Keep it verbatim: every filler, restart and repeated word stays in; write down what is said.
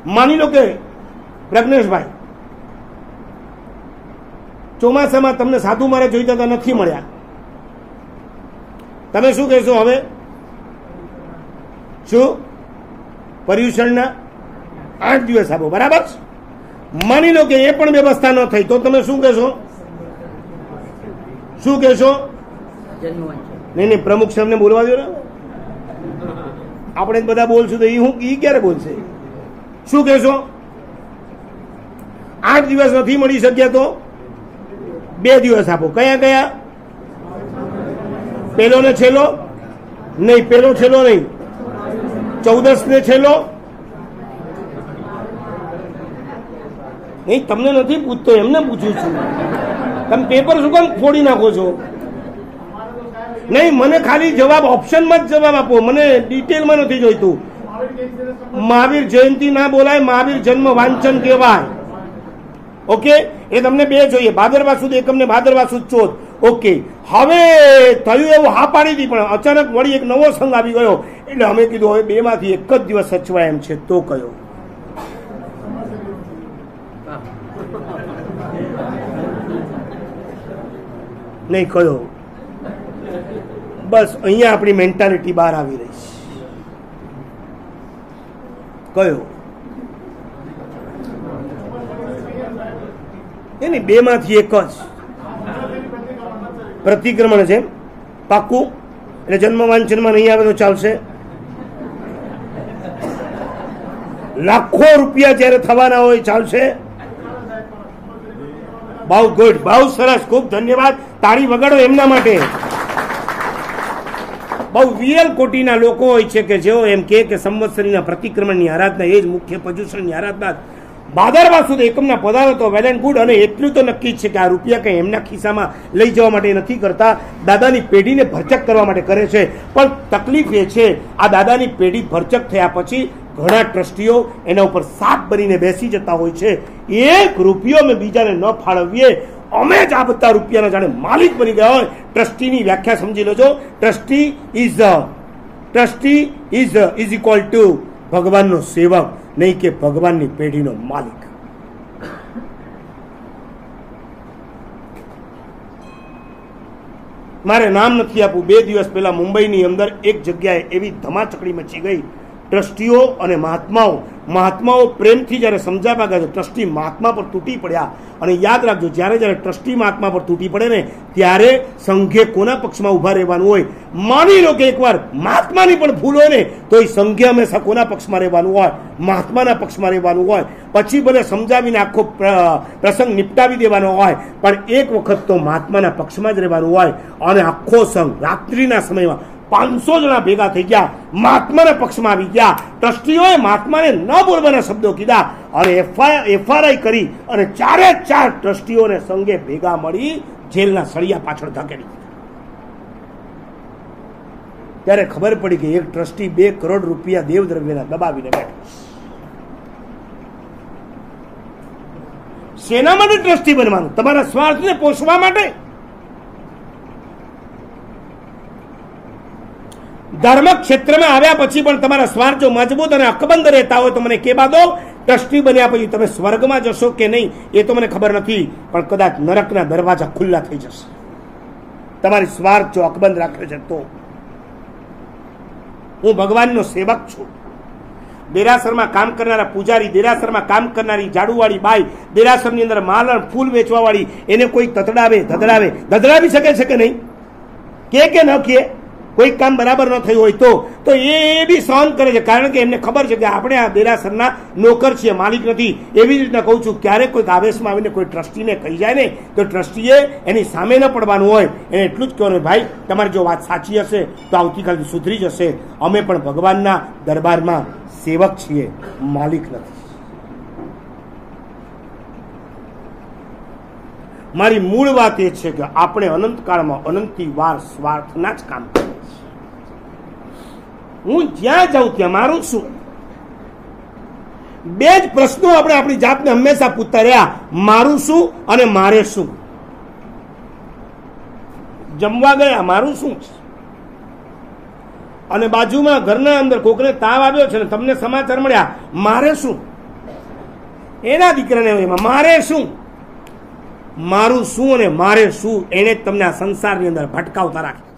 માની લો કે પ્રજ્ઞેશભાઈ ચોમાસામાં તમને સાધુ મારે જોઈતા હતા, નથી મળ્યા, તમે શું કહેશો? હવે શું પર્યુષણના આઠ દિવસ આપો, બરાબર? માની લો કે એ પણ વ્યવસ્થા ન થઈ તો તમે શું કહેશો? શું કહેશો? નહીં નહીં, પ્રમુખ સાહેબને બોલવા દો ને, આપણે બધા બોલશું તો એ હું એ ક્યારે બોલશે? શું કહેશો? આઠ દિવસ નથી મળી શક્યા તો બે દિવસ આપો. કયા કયા? પેલો ને છેલ્લો નહીં, પેલો છેલ્લો નહીં, ચૌદસ ને છેલ્લો નહીં. તમને નથી પૂછતો, એમને પૂછું છું. તમે પેપર શું કામ ફોડી નાખો છો? નહીં, મને ખાલી જવાબ ઓપ્શનમાં જ જવાબ આપો, મને ડિટેલમાં નથી જોઈતું. મહાવીર જયંતિ ના બોલાય, મહાવીર જન્મ વાંચન કહેવાય. ઓકે, એ તમને બે જોઈએ, ભાદરવા સુદ એકમ ને ભાદરવા સુદ ચોથ. ઓકે, હવે થયું એવું, હા પાડી હતી, પણ અચાનક વળી એક નવો સંઘ આવી ગયો, એટલે અમે કીધું હવે બે માંથી એક જ દિવસ સચવાય એમ છે, તો કયો? નહીં કયો? બસ અહીંયા આપણી મેન્ટાલિટી બહાર આવી રહી છે. કયો? એની બે માંથી એક જ પ્રતિક્રમણ છે. પાક્કું? એટલે જન્મ વાંચનમાં નહીં આવે તો ચાલશે. લાખો રૂપિયા જયારે થવાના હોય ચાલશે. બહુ ગુડ, બહુ સરસ, ખૂબ ધન્યવાદ. તાળી વગાડો એમના માટે. બહુ વિરલ કોટીના લોકો હોય છે કે જેઓ એમ કે સંવત્સરીના પ્રતિક્રમણની આરાધના એ જ મુખ્ય પર્યુષણની આરાધના. ભાદરવા સુદ એકમના પધારો તો વેલ એન્ડ ગુડ, અને એટલું તો નક્કી છે કે આ રૂપિયા કંઈ એમના ખિસ્સામાં લઈ જવા માટે નથી કરતા, દાદાની પેઢીને ભરચક કરવા માટે કરે છે. પણ તકલીફ એ છે, આ દાદાની પેઢી ભરચક થયા પછી ઘણા ટ્રસ્ટીઓ એના ઉપર સાપ બનીને બેસી જતા હોય છે. એક રૂપિયો અમે બીજાને ન ફાળવીએ, અમે જ આ બધા રૂપિયાના જાણે માલિક બની ગયા હોય. ટ્રસ્ટીની વ્યાખ્યા સમજી લેજો. Trustee is trustee is is equal to ભગવાનનો સેવક, નહીં કે ભગવાનની પેઢીનો માલિક. મારે નામ નથી આપવું. બે દિવસ પહેલા મુંબઈની અંદર એક જગ્યાએ એવી ધમાચકડી મચી ગઈ. ટ્રસ્ટીઓ અને મહાત્માઓ મહાત્માઓ પ્રેમથી જ્યારે સમજાવવા ગયા, ટ્રસ્ટી મહાત્મા પર તૂટી પડ્યા. અને યાદ રાખજો, જ્યારે જ્યારે ટ્રસ્ટી મહાત્મા પર તૂટી પડે ને ત્યારે સંઘે કોના પક્ષમાં ઉભા રહેવાનું હોય? માની લો કે એકવાર મહાત્માની પણ ભૂલ હોય ને તો એ સંઘે હંમેશા કોના પક્ષમાં રહેવાનું હોય? મહાત્માના પક્ષમાં રહેવાનું હોય. પછી ભલે સમજાવીને આખો પ્રસંગ નિપટાવી દેવાનો હોય, પણ એક વખત તો મહાત્માના પક્ષમાં જ રહેવાનું હોય. અને આખો સંઘ રાત્રિના સમયમાં પાંચસો જણા ભેગા થઈ ગયા, મહાત્માના પક્ષમાં આવી ગયા. ટ્રસ્ટીઓએ મહાત્માને ન બોલવાના શબ્દો કીધા અને એફઆરઆઈ કરી અને ચારે ચાર ટ્રસ્ટીઓને સંઘે ભેગા મળી જેલના સળિયા પાછળ ધકેલી દીધા. ત્યારે ખબર પડી કે એક ટ્રસ્ટી બે કરોડ રૂપિયા દેવદ્રવ્યના દબાવીને બેઠો. શેના માટે ટ્રસ્ટી બનવાનું? તમારા સ્વાર્થને પોષવા માટે. ધર્મ ક્ષેત્રમાં આવ્યા પછી પણ તમારા સ્વાર્થ જો મજબૂત અને અકબંધ રહેતા હોય તો મને કહેવા દો, ટ્રસ્ટી બન્યા પછી તમે સ્વર્ગમાં જશો કે નહીં એ તો મને ખબર નથી, પણ કદાચ નરકના દરવાજા ખુલ્લા થઈ જશે. તમારી સ્વાર્થ જો અકબંધ રાખે છે તો. હું ભગવાનનો સેવક છું. દેરાસરમાં કામ કરનારા પૂજારી, દેરાસરમાં કામ કરનારી ઝાડુવાળી બાઈ, દેરાસરની અંદર માલણ ફૂલ વેચવા વાળી, એને કોઈ તતડાવે ધતડાવે ધતડાવી શકે છે કે નહીં? કે કે ન કે કોઈ કામ બરાબર ન થયું હોય તો તો એ બી સહન કરે છે, કારણ કે એમને ખબર છે કે આપણે આ દેરાસરના નોકર છીએ, માલિક નથી. એવી રીતના કહું છું, ક્યારેક કોઈક આવેશમાં આવીને કોઈ ટ્રસ્ટીને કહી જાય ને તો ટ્રસ્ટીએ એની સામે ન પડવાનું હોય, એને એટલું જ કહેવાનું, ભાઈ તમારી જો વાત સાચી હશે તો આવતીકાલથી સુધરી જશે. અમે પણ ભગવાનના દરબારમાં સેવક છીએ, માલિક નથી. મારી મૂળ વાત એ છે કે આપણે અનંતકાળમાં અનંતી વાર સ્વાર્થના જ કામ કરીએ છીએ. હું જ્યાં જાઉં ત્યાં મારું શું? બે જ પ્રશ્નો આપણે આપણી જાતને હંમેશા પૂછતા રહ્યા, મારું શું અને મારે શું. જમવા ગયા, મારું શું છે? અને બાજુમાં ઘરના અંદર કોકને તાવ આવ્યો છે ને તમને સમાચાર મળ્યા, મારે શું? એના દીકરાને એમાં મારે શું, મારું શું અને મારે શું, એને જ તમને આ સંસારની અંદર ભટકાવતા રાખે.